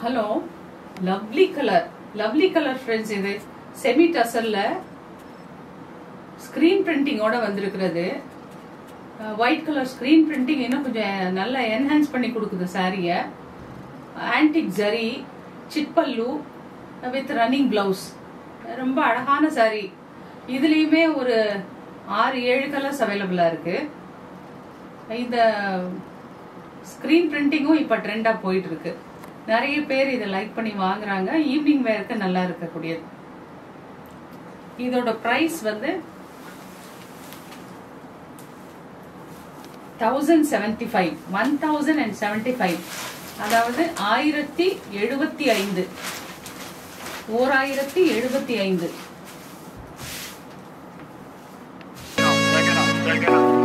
Hello, lovely color friends. இது semi tassel screen printing ஓட வந்திருக்கிறது. white color screen printing இன்னும் கொஞ்சம் நல்லா enhance பண்ணி கொடுக்குது சாரியை. antique zari chitpallu with running blouse. ரொம்ப அழகான சாரி. இதுலயுமே ஒரு 6-7 கலர்ஸ் அவைலபிளா இருக்கு. இந்த ஸ்கிரீன் பிரிண்டிங்கும் இப்ப ட்ரெண்டா போயிட்டு இருக்கு. நிறைய பேர் இதை லைக் பண்ணி வாங்குறாங்க. ஈவினிங் வேருக்கு நல்லா இருக்கக்கூடியது. இதோட பிரைஸ் வந்து 1075 அதாவது 1075 1075